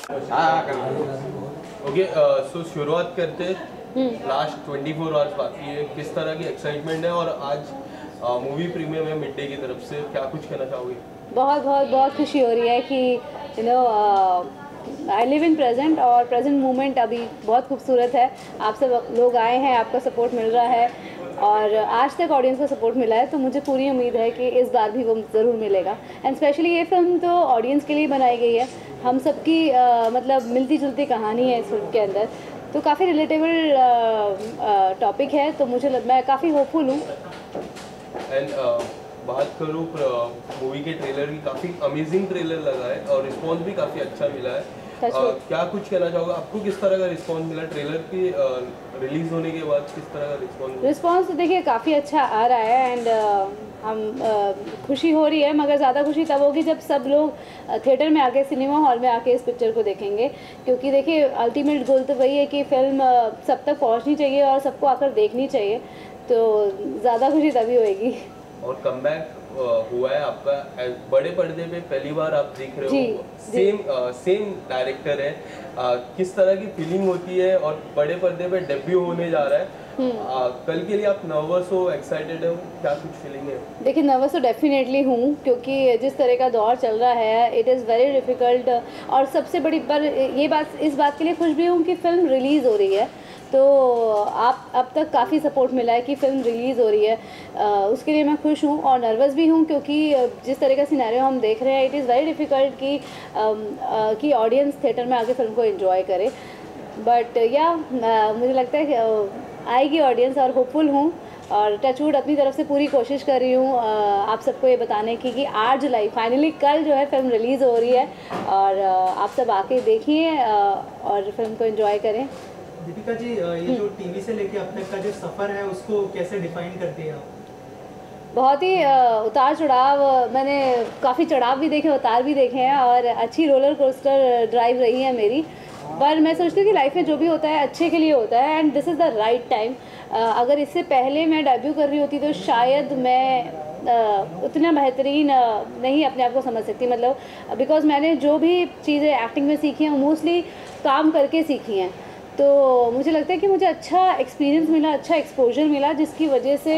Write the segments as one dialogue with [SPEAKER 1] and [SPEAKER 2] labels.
[SPEAKER 1] Okay, सो शुरुआत करते last 24 hours बाकी है, किस तरह की एक्साइटमेंट है और आज मूवी प्रीमियम है मिड डे की तरफ से, क्या कुछ कहना चाहोगे?
[SPEAKER 2] बहुत बहुत बहुत खुशी हो रही है कि आई लिव इन प्रेजेंट और प्रेजेंट मोमेंट अभी बहुत खूबसूरत है। आप सब लोग आए हैं, आपका सपोर्ट मिल रहा है और आज तक ऑडियंस का सपोर्ट मिला है, तो मुझे पूरी उम्मीद है कि इस बार भी वो ज़रूर मिलेगा। एंड स्पेशली ये फिल्म तो ऑडियंस के लिए बनाई गई है, हम सबकी मतलब मिलती जुलती कहानी है इस फिल्म के अंदर, तो काफ़ी रिलेटेबल टॉपिक है, तो मैं काफ़ी होपफुल हूँ।
[SPEAKER 1] एंड बात करूँ मूवी के ट्रेलर की, काफ़ी अमेजिंग ट्रेलर लगा है और रिस्पॉन्स भी काफ़ी अच्छा मिला है। क्या कुछ कहना चाहोगे, आपको किस तरह का रिस्पॉन्स मिला ट्रेलर की रिलीज होने के बाद? किस तरह का
[SPEAKER 2] रिस्पॉन्स तो देखिए काफ़ी अच्छा आ रहा है एंड हम खुशी हो रही है, मगर ज़्यादा खुशी तब होगी जब सब लोग थिएटर में आके, सिनेमा हॉल में आके इस पिक्चर को देखेंगे, क्योंकि देखिए अल्टीमेट गोल तो वही है कि फिल्म सब तक पहुंचनी चाहिए और सबको आकर देखनी चाहिए, तो ज़्यादा खुशी तभी होएगी।
[SPEAKER 1] और कमबैक हुआ है आपका बड़े पर्दे पे, पहली बार आप देख रहे हो, सेम डायरेक्टर है, किस तरह की फीलिंग होती है और बड़े पर्दे पे डेब्यू होने जा रहा है, कल के लिए आप नर्वस हो, एक्साइटेड हो, क्या कुछ फीलिंग है?
[SPEAKER 2] देखिए नर्वस तो डेफिनेटली हूँ, क्योंकि जिस तरह का दौर चल रहा है इट इज़ वेरी डिफ़िकल्ट, और सबसे बड़ी पर इस बात के लिए खुश भी हूँ कि फ़िल्म रिलीज़ हो रही है, तो आप अब तक काफ़ी सपोर्ट मिला है कि फ़िल्म रिलीज़ हो रही है, उसके लिए मैं खुश हूँ और नर्वस भी हूँ, क्योंकि जिस तरह का सिनेरियो हम देख रहे हैं इट इज़ वेरी डिफ़िकल्ट कि ऑडियंस थिएटर में आके फ़िल्म को एंजॉय करे, बट मुझे लगता है कि आएगी ऑडियंस और होपफुल हूँ और टचवुड अपनी तरफ से पूरी कोशिश कर रही हूँ आप सबको ये बताने की कि 8 जुलाई फाइनली कल जो है फिल्म रिलीज़ हो रही है और आप सब आके देखिए और फिल्म को एंजॉय करें।
[SPEAKER 3] दीपिका जी, ये जो टीवी से लेके अब तक का जो सफ़र है उसको कैसे डिफाइन करती है आप?
[SPEAKER 2] बहुत ही उतार चढ़ाव, मैंने काफ़ी चढ़ाव भी देखे, उतार भी देखे हैं और अच्छी रोलर कोस्टर ड्राइव रही है मेरी, पर मैं सोचती हूँ कि लाइफ में जो भी होता है अच्छे के लिए होता है and this is the right time. अगर इससे पहले मैं डेब्यू कर रही होती तो शायद मैं उतना बेहतरीन नहीं अपने आप को समझ सकती, मतलब बिकॉज मैंने जो भी चीज़ें एक्टिंग में सीखी हैं मोस्टली काम करके सीखी हैं, तो मुझे लगता है कि मुझे अच्छा एक्सपीरियंस मिला, अच्छा एक्सपोजर मिला, जिसकी वजह से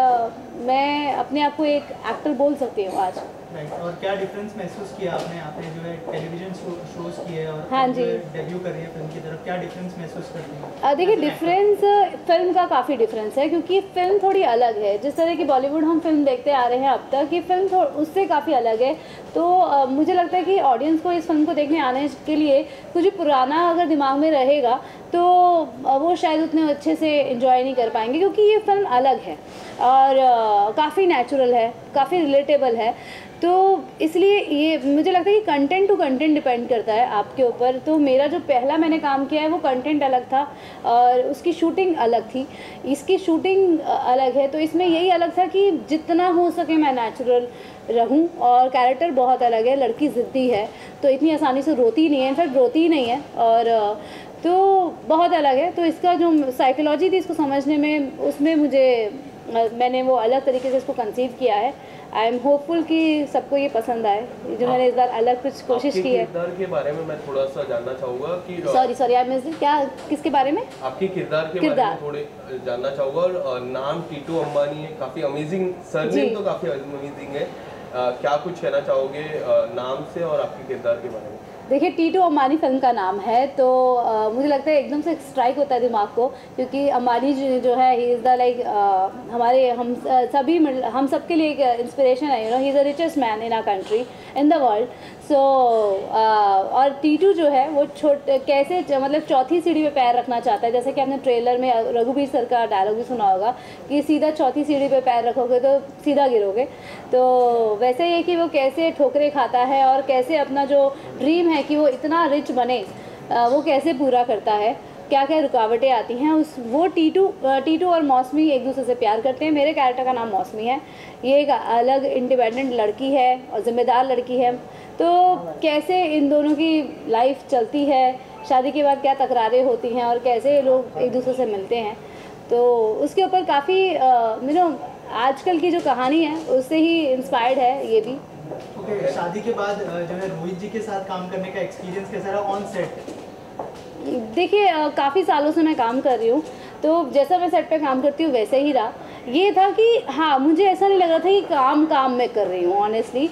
[SPEAKER 2] मैं अपने आप को एक एक्टर बोल सकती हूँ आज।
[SPEAKER 3] और क्या डिफरेंस महसूस किया आपने जो है टेलीविजन शोज किए और
[SPEAKER 2] हाँ जी,
[SPEAKER 3] डेब्यू कर रही है फिल्म की तरफ, क्या डिफरेंस महसूस करती हैं?
[SPEAKER 2] देखिए डिफरेंस फिल्म का काफ़ी डिफरेंस है, क्योंकि फिल्म थोड़ी अलग है, जिस तरह की बॉलीवुड हम फिल्म देखते आ रहे हैं अब तक, ये फिल्म उससे काफ़ी अलग है, तो मुझे लगता है कि ऑडियंस को इस फिल्म को देखने आने के लिए कुछ भी पुराना अगर दिमाग में रहेगा तो वो शायद उतने अच्छे से एंजॉय नहीं कर पाएंगे, क्योंकि ये फिल्म अलग है और काफ़ी नेचुरल है, काफ़ी रिलेटेबल है, तो इसलिए ये मुझे लगता है कि कंटेंट टू कंटेंट डिपेंड करता है आपके ऊपर। तो मेरा जो पहला मैंने काम किया है वो कंटेंट अलग था और उसकी शूटिंग अलग थी, इसकी शूटिंग अलग है, तो इसमें यही अलग था कि जितना हो सके मैं नेचुरल रहूं, और कैरेक्टर बहुत अलग है, लड़की ज़िद्दी है तो इतनी आसानी से रोती नहीं है, इनफैक्ट रोती ही नहीं है, और तो बहुत अलग है, तो इसका जो साइकोलॉजी थी इसको समझने में, उसमें मैंने वो अलग तरीके से इसको कंसीव किया है। आई एम होपफुल कि सबको ये पसंद आए, जो मैंने इस बार अलग कुछ कोशिश की है।
[SPEAKER 1] किरदार के बारे में मैं थोड़ा सा जानना चाहूँगा कि
[SPEAKER 2] सॉरी आई मिस्ड, क्या किसके बारे में?
[SPEAKER 1] आपके किरदार के बारे में थोड़े जानना चाहूँगा, और नाम टीटू अंबानी है, काफ़ी अमेजिंग, सरनेम तो काफ़ी अमेजिंग है, क्या कुछ कहना चाहोगे नाम से और आपके किरदार के बारे में?
[SPEAKER 2] देखिए टीटू अंबानी फिल्म का नाम है, तो मुझे लगता है एकदम से स्ट्राइक होता है दिमाग को, क्योंकि अंबानी जो है ही इज़ द लाइक हमारे हम सबके लिए एक इंस्पिरेशन है, he is the richest man in our country, in the world, so और टीटू जो है वो कैसे मतलब चौथी सीढ़ी पे पैर रखना चाहता है, जैसे कि आपने ट्रेलर में रघुवीर सर का डायलॉग भी सुना होगा कि सीधा चौथी सीढ़ी पे पैर रखोगे तो सीधा गिरोगे, तो वैसे ही कि वो कैसे ठोकरे खाता है और कैसे अपना जो ड्रीम है कि वो इतना रिच बने वो कैसे पूरा करता है, क्या क्या रुकावटें आती हैं, वो टीटू और मौसमी एक दूसरे से प्यार करते हैं। मेरे कैरेक्टर का नाम मौसमी है, ये एक अलग इंडिपेंडेंट लड़की है और ज़िम्मेदार लड़की है, तो कैसे इन दोनों की लाइफ चलती है, शादी के बाद क्या तकरारें होती हैं और कैसे लोग एक दूसरे से मिलते हैं, तो उसके ऊपर काफ़ी आजकल की जो कहानी है उससे ही इंस्पायर्ड है ये भी।
[SPEAKER 3] ओके, शादी के बाद जो है रोहित जी के साथ काम करने का एक्सपीरियंस कैसा रहा ऑन सेट?
[SPEAKER 2] देखिए काफ़ी सालों से मैं काम कर रही हूँ, तो जैसा मैं सेट पे काम करती हूँ वैसे ही रहा। ये था कि हाँ, मुझे ऐसा नहीं लग रहा था कि काम मैं कर रही हूँ। ऑनेस्टली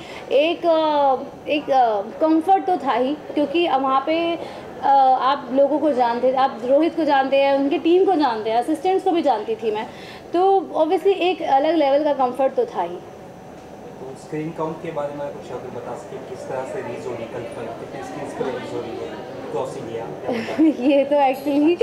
[SPEAKER 2] एक कंफर्ट तो था ही, क्योंकि वहाँ पे आप लोगों को जानते, आप रोहित को जानते हैं, उनकी टीम को जानते हैं, असिस्टेंट्स को भी जानती थी मैं, तो ऑब्वियसली एक अलग लेवल का कंफर्ट तो था ही।
[SPEAKER 4] तो स्क्रीन काउंट के बारे में कुछ अगर बता सकें, किस तरह से रिलीज हो रही है, कल कितने स्क्रीन पर रिलीज हो रही है क्रॉस इंडिया?
[SPEAKER 2] ये तो एक्चुअली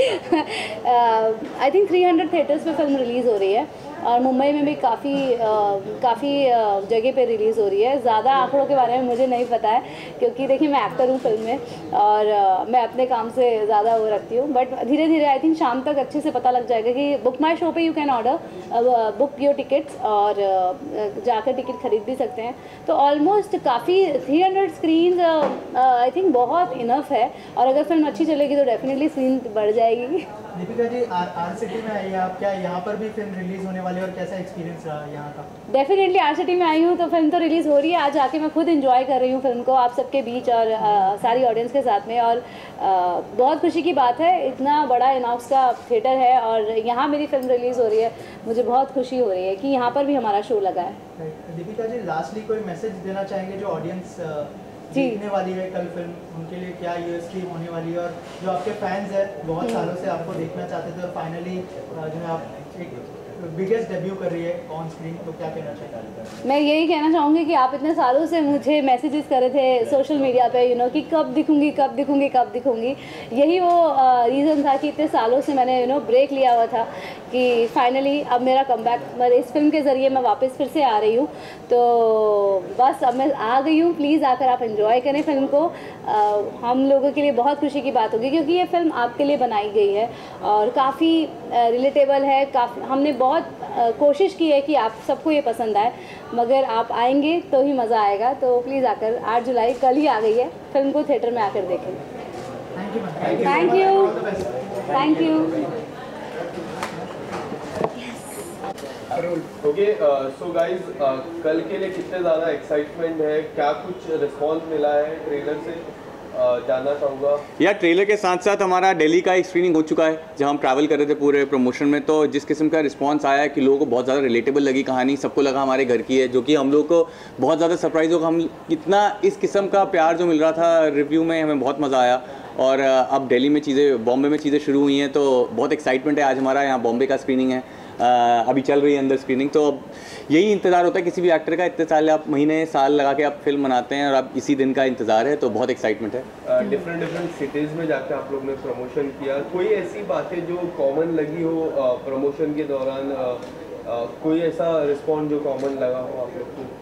[SPEAKER 2] आई थिंक 300 थिएटर्स पे फिल्म रिलीज़ हो रही है, और मुंबई में भी काफ़ी जगह पे रिलीज़ हो रही है। ज़्यादा आंकड़ों के बारे में मुझे नहीं पता है, क्योंकि देखिए मैं एक्टर हूँ फिल्म में, और मैं अपने काम से ज़्यादा वो रखती हूँ, बट धीरे धीरे आई थिंक शाम तक अच्छे से पता लग जाएगा कि बुक माई शो पे you can order book your tickets, और जाकर टिकट खरीद भी सकते हैं। तो ऑलमोस्ट काफ़ी 300 स्क्रीन आई थिंक बहुत इनफ है, और अगर फिल्म अच्छी चलेगी तो डेफिनेटली स्क्रीन बढ़ जाएगी।
[SPEAKER 3] दीपिका जी, आर सिटी में आई है आप, क्या यहाँ पर भी फिल्म रिलीज होने वाली है और कैसा एक्सपीरियंस रहा यहाँ का?
[SPEAKER 2] डेफिनेटली आर सिटी में आई हूँ, तो फिल्म तो रिलीज़ हो रही है। आज आके मैं खुद एंजॉय कर रही हूँ फिल्म को आप सबके बीच और सारी ऑडियंस के साथ में, और बहुत खुशी की बात है। इतना बड़ा इनॉक्स का थिएटर है और यहाँ मेरी फिल्म रिलीज़ हो रही है, मुझे बहुत खुशी हो रही है कि यहाँ पर भी हमारा शो लगा है।
[SPEAKER 3] दीपिका जी, लास्टली कोई मैसेज देना चाहेंगे जो ऑडियंस देखने वाली है कल फिल्म, उनके लिए क्या यूएसपी होने वाली है, और जो आपके फैंस हैं बहुत सालों से आपको देखना चाहते थे और फाइनली जो है आप एक बिगेस्ट डेब्यू कर रही है ऑन स्क्रीन, तो क्या कहना चाहते?
[SPEAKER 2] मैं यही कहना चाहूँगी कि आप इतने सालों से मुझे मैसेजेस कर रहे थे सोशल मीडिया पे, कि कब दिखूंगी कब दिखूंगी कब दिखूंगी। यही वो रीज़न था कि इतने सालों से मैंने ब्रेक लिया हुआ था, कि फाइनली अब मेरा कमबैक, इस फिल्म के ज़रिए मैं वापस फिर से आ रही हूँ। तो बस अब मैं आ गई हूँ, प्लीज़ आकर आप एंजॉय करें फिल्म को। हम लोगों के लिए बहुत खुशी की बात होगी, क्योंकि ये फिल्म आपके लिए बनाई गई है और काफ़ी रिलेटेबल है। काफ़ी हमने बहुत कोशिश की है कि आप सबको ये पसंद आए, मगर आप आएंगे तो ही मज़ा आएगा। तो प्लीज़ आकर, 8 जुलाई कल ही आ गई है, फिल्म को थिएटर में आकर देखें। Thank you.
[SPEAKER 1] Okay, so guys, कल के लिए कितने ज़्यादा एक्साइटमेंट है, क्या कुछ रिस्पॉन्स मिला है ट्रेलर से, जानना चाहूँगा।
[SPEAKER 5] यार ट्रेलर के साथ साथ हमारा दिल्ली का एक स्क्रीनिंग हो चुका है, जहाँ हम ट्रैवल कर रहे थे पूरे प्रमोशन में। तो जिस किस्म का रिस्पांस आया है कि लोगों को बहुत ज़्यादा रिलेटेबल लगी कहानी, सबको लगा हमारे घर की है, जो कि हम लोग को बहुत ज़्यादा सरप्राइज होगा। हम इतना इस किस्म का प्यार जो मिल रहा था रिव्यू में, हमें बहुत मज़ा आया। और अब दिल्ली में चीज़ें, बॉम्बे में चीज़ें शुरू हुई हैं, तो बहुत एक्साइटमेंट है। आज हमारा यहाँ बॉम्बे का स्क्रीनिंग है, अभी चल रही है अंदर स्क्रीनिंग। तो अब यही इंतज़ार होता है किसी भी एक्टर का, इतने साल आप महीने साल लगा के आप फिल्म बनाते हैं, और अब इसी दिन का इंतज़ार है, तो बहुत एक्साइटमेंट है।
[SPEAKER 1] डिफरेंट सिटीज़ में जाके आप लोग ने प्रमोशन किया, कोई ऐसी बातें जो कॉमन लगी हो प्रमोशन के दौरान, कोई ऐसा रिस्पॉन्स जो कॉमन लगा हो आप लोग को?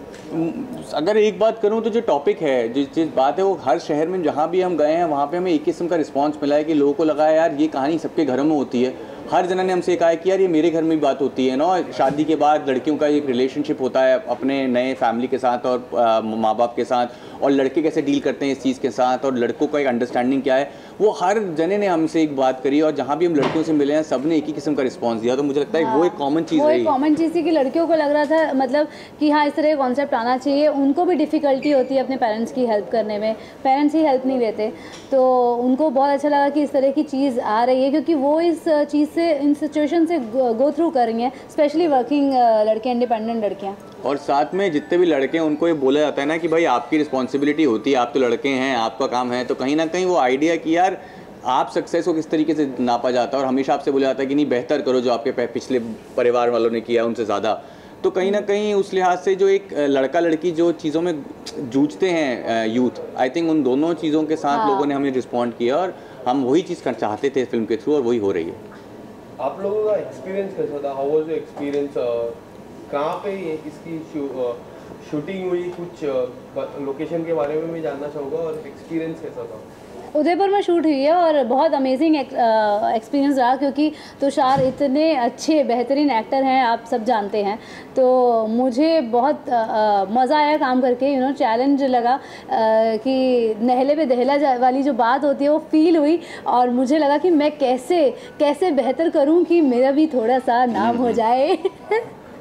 [SPEAKER 5] अगर एक बात करूं तो जो टॉपिक है, जिस बात है, वो हर शहर में जहां भी हम गए हैं वहां पे हमें एक किस्म का रिस्पांस मिला है कि लोगों को लगा है यार ये कहानी सबके घरों में होती है। हर जना ने हमसे कहा है कि यार ये मेरे घर में भी बात होती है ना। शादी के बाद लड़कियों का एक रिलेशनशिप होता है अपने नए फैमिली के साथ और माँ बाप के साथ, और लड़के कैसे डील करते हैं इस चीज़ के साथ, और लड़कों का एक अंडरस्टैंडिंग क्या है, वो हर जने ने हमसे एक बात करी। और जहाँ भी हम लड़कियों से मिले हैं सब ने एक ही किस्म का रिस्पॉन्स दिया। तो मुझे लगता है वो एक कॉमन चीज़
[SPEAKER 2] वो
[SPEAKER 5] रही।
[SPEAKER 2] एक कॉमन चीज़ थी कि लड़कियों को लग रहा था, मतलब कि हाँ इस तरह का कॉन्सेप्ट आना चाहिए। उनको भी डिफ़िकल्टी होती है अपने पेरेंट्स की हेल्प करने में, पेरेंट्स ही हेल्प नहीं देते, तो उनको बहुत अच्छा लगा कि इस तरह की चीज़ आ रही है, क्योंकि वो इस चीज़ से, इन सिचुएशन से गो थ्रू कर रही हैं, स्पेशली वर्किंग लड़के, इंडिपेंडेंट लड़कियाँ। और
[SPEAKER 5] साथ में जितने भी लड़के हैं उनको ये बोला जाता है ना कि भाई आपकी रिस्पॉन्सिबिलिटी होती है, आप तो लड़के हैं, आपका काम है। तो कहीं ना कहीं वो आइडिया कि यार आप सक्सेस को किस तरीके से नापा जाता है, और हमेशा आपसे बोला जाता है कि नहीं बेहतर करो जो आपके पिछले परिवार वालों ने किया उनसे ज़्यादा। तो कहीं ना कहीं उस लिहाज से जो एक लड़का लड़की जो चीज़ों में जूझते हैं यूथ, आई थिंक उन दोनों चीज़ों के साथ लोगों ने हमें रिस्पॉन्ड किया, और हम वही चीज़ करना चाहते थे फिल्म के थ्रू, और वही हो रही है।
[SPEAKER 1] आप लोगों का एक्सपीरियंस कैसा था? How was your experience? कहाँ पे इसकी शूटिंग हुई? कुछ लोकेशन के बारे में भी जानना चाहूँगा, और एक्सपीरियंस कैसा था?
[SPEAKER 2] उदयपुर में शूट हुई है और बहुत अमेजिंग एक्सपीरियंस रहा, क्योंकि तुषार इतने अच्छे बेहतरीन एक्टर हैं, आप सब जानते हैं। तो मुझे बहुत मज़ा आया काम करके, चैलेंज लगा कि नहले पे दहला वाली जो बात होती है वो फील हुई, और मुझे लगा कि मैं कैसे बेहतर करूं कि मेरा भी थोड़ा सा नाम हो जाए।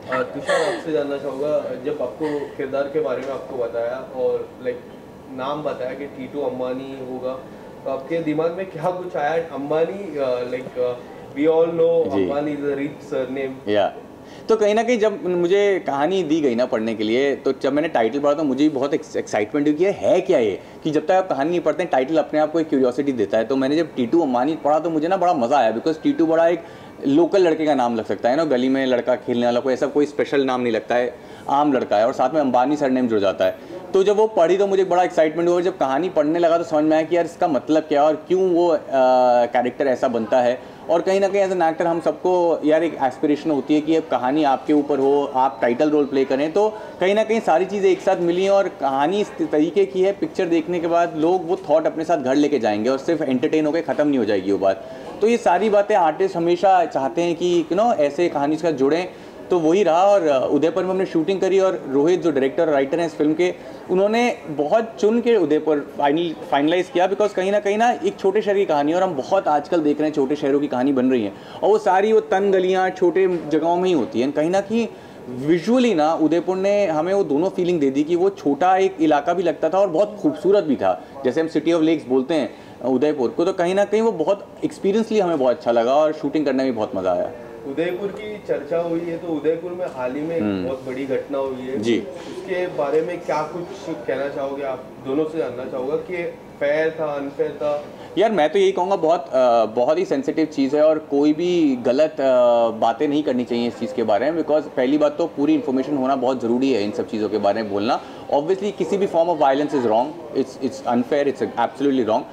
[SPEAKER 1] तुषार, आपसे जानना चाहूँगा, जब आपको किरदार के बारे में आपको बताया और लाइक नाम बताया कि टीटू अंबानी होगा, तो आपके दिमाग में क्या कुछ आया? Ambani, like we all know Ambani is a rich surname.
[SPEAKER 5] या तो कहीं ना कहीं जब मुझे कहानी दी गई ना पढ़ने के लिए, तो जब मैंने टाइटल पढ़ा तो मुझे भी बहुत एक्साइटमेंट हुई कि है क्या ये, कि जब तक आप कहानी नहीं पढ़ते हैं टाइटल अपने आप को एक क्यूरियोसिटी देता है। तो मैंने जब टीटू अंबानी पढ़ा तो मुझे ना बड़ा मज़ा आया, बिकॉज टीटू बड़ा एक लोकल लड़के का नाम लग सकता है ना, गली में लड़का खेलने वाला, कोई ऐसा कोई स्पेशल नाम नहीं लगता है, आम लड़का है, और साथ में अंबानी सरनेम जुड़ जाता है। तो जब वो पढ़ी तो मुझे बड़ा एक्साइटमेंट हुआ, और जब कहानी पढ़ने लगा तो समझ में आया कि यार इसका मतलब क्या है और क्यों वो कैरेक्टर ऐसा बनता है। और कहीं ना कहीं एज एन एक्टर हम सबको यार एक एस्पिरेशन होती है कि अब कहानी आपके ऊपर हो, आप टाइटल रोल प्ले करें। तो कहीं ना कहीं सारी चीज़ें एक साथ मिली और कहानी इस तरीके की है, पिक्चर देखने के बाद लोग वो थॉट अपने साथ घर लेके जाएंगे और सिर्फ एंटरटेन होकर ख़त्म नहीं हो जाएगी वो बात। तो ये सारी बातें आर्टिस्ट हमेशा चाहते हैं कि ऐसे कहानी के साथ जुड़ें, तो वही रहा। और उदयपुर में हमने शूटिंग करी, और रोहित जो डायरेक्टर और राइटर हैं इस फिल्म के, उन्होंने बहुत चुन के उदयपुर फाइनलाइज किया, बिकॉज कहीं ना एक छोटे शहर की कहानी, और हम बहुत आजकल देख रहे हैं छोटे शहरों की कहानी बन रही है, और वो सारी वो तन गलियाँ छोटे जगहों में ही होती हैं। कहीं ना कहीं विजुअली ना उदयपुर ने हमें वो दोनों फीलिंग दे दी कि वो छोटा एक इलाका भी लगता था और बहुत खूबसूरत भी था, जैसे हम सिटी ऑफ लेक्स बोलते हैं उदयपुर को। तो कहीं ना कहीं वो बहुत एक्सपीरियंसली हमें बहुत अच्छा लगा और शूटिंग करने में बहुत मज़ा आया।
[SPEAKER 1] उदयपुर की चर्चा हुई है, तो उदयपुर में हाल ही में बहुत बड़ी घटना हुई है
[SPEAKER 5] जी,
[SPEAKER 1] उसके बारे में क्या कुछ कहना चाहोगे? आप दोनों से जानना चाहूँगा कि फेयर था, अनफेयर था।
[SPEAKER 5] यार मैं तो यही कहूँगा, बहुत ही सेंसिटिव चीज़ है, और कोई भी गलत बातें नहीं करनी चाहिए इस चीज़ के बारे में, बिकॉज पहली बात तो पूरी इन्फॉर्मेशन होना बहुत ज़रूरी है इन सब चीज़ों के बारे में बोलना। ऑब्वियसली किसी भी form of violence is wrong, it's unfair, it's absolutely wrong.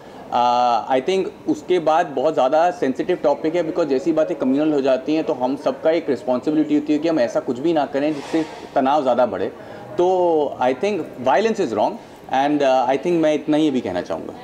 [SPEAKER 5] I think उसके बाद बहुत ज़्यादा सेंसिटिव टॉपिक है, बिकॉज जैसी बातें कम्युनल हो जाती हैं तो हम सबका एक रिस्पॉन्सिबिलिटी होती है कि हम ऐसा कुछ भी ना करें जिससे तनाव ज़्यादा बढ़े। तो I think violence is wrong, and I think मैं इतना ही भी कहना चाहूँगा।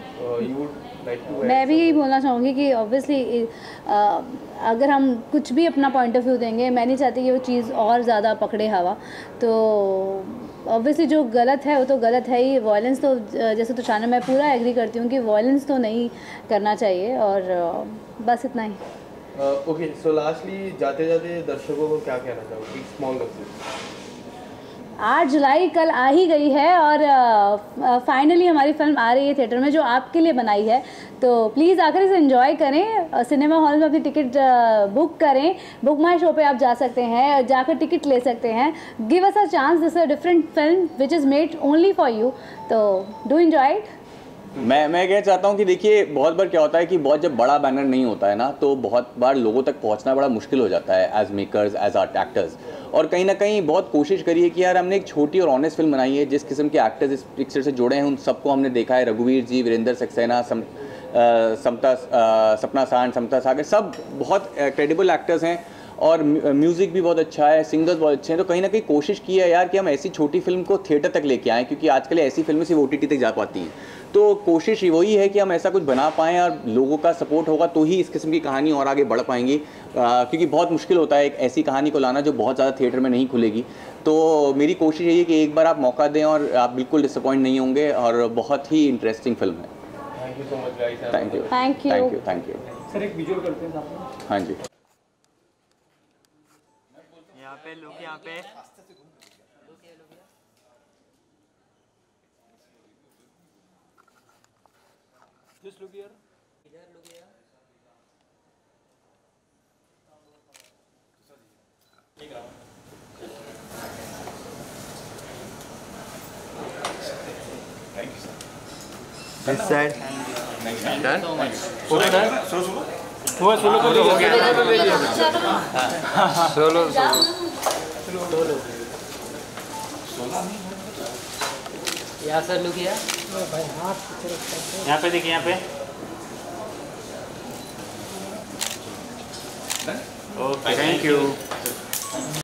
[SPEAKER 2] मैं भी यही बोलना चाहूँगी कि ऑब्वियसली अगर हम कुछ भी अपना पॉइंट ऑफ व्यू देंगे, मैं नहीं चाहती कि वो चीज़ और ज़्यादा पकड़े हवा। तो ऑब्वियसली जो गलत है वो तो गलत है ही। वायलेंस तो जैसे तो चाहना, मैं पूरा एग्री करती हूँ कि वायलेंस तो नहीं करना चाहिए, और बस इतना ही।
[SPEAKER 1] ओके, सो लास्टली जाते जाते दर्शकों को क्या कहना चाहोगे? Small message.
[SPEAKER 2] 8 जुलाई कल आ ही गई है, और फाइनली हमारी फिल्म आ रही है थिएटर में, जो आपके लिए बनाई है। तो प्लीज़ आकर इसे एंजॉय करें, सिनेमा हॉल में अपनी टिकट बुक करें, बुक माई शो पे आप जा सकते हैं, जाकर टिकट ले सकते हैं। Give us a chance, this a different film which is made only for you, तो डू एंजॉय इट।
[SPEAKER 5] मैं कहना चाहता हूँ कि देखिए, बहुत बार क्या होता है कि बहुत जब बड़ा बैनर नहीं होता है ना, तो बहुत बार लोगों तक पहुँचना बड़ा मुश्किल हो जाता है as makers, as art actors. और कहीं ना कहीं बहुत कोशिश करिए कि यार हमने एक छोटी और ऑनेस्ट फिल्म बनाई है, जिस किस्म के एक्टर्स इस पिक्चर से जुड़े हैं उन सबको हमने देखा है। रघुवीर जी, वीरेंद्र सक्सेना, सपना सान, समता सागर, सब बहुत क्रेडिबल एक्टर्स हैं, और म्यूज़िक भी बहुत अच्छा है, सिंगर्स बहुत अच्छे हैं। तो कहीं ना कहीं कोशिश की है यार कि हम ऐसी छोटी फिल्म को थिएटर तक लेके आएँ, क्योंकि आजकल ऐसी फिल्में सिर्फ OTT तक जा पाती हैं। तो कोशिश वही है कि हम ऐसा कुछ बना पाएँ, और लोगों का सपोर्ट होगा तो ही इस किस्म की कहानी और आगे बढ़ पाएंगी, क्योंकि बहुत मुश्किल होता है एक ऐसी कहानी को लाना जो बहुत ज़्यादा थिएटर में नहीं खुलेगी। तो मेरी कोशिश यही है कि एक बार आप मौका दें और आप बिल्कुल डिसअपॉइंट नहीं होंगे, और बहुत ही इंटरेस्टिंग फिल्म है।
[SPEAKER 1] Thank you so much guys.
[SPEAKER 5] Thank you,
[SPEAKER 2] thank you,
[SPEAKER 5] thank you, thank you.
[SPEAKER 4] Sir एक विजुअल करते हैं साथ में।
[SPEAKER 5] हाँ जी,
[SPEAKER 6] यहाँ पे लोग, यहाँ पे
[SPEAKER 4] just look here.
[SPEAKER 6] This side done.
[SPEAKER 4] वो सोलो कर हो गया।
[SPEAKER 6] सोलो
[SPEAKER 7] यहाँ सर लुक किया,
[SPEAKER 4] यहाँ पे देखिए, यहाँ पे
[SPEAKER 6] थैंक यू।